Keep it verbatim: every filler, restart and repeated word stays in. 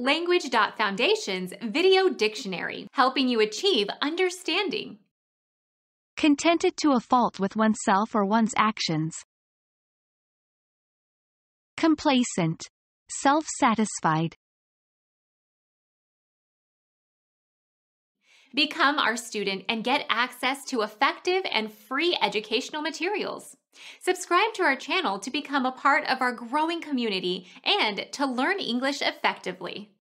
Language.Foundation's Video Dictionary, helping you achieve understanding. Contented to a fault with oneself or one's actions. Complacent. Self-satisfied. Become our student and get access to effective and free educational materials. Subscribe to our channel to become a part of our growing community and to learn English effectively.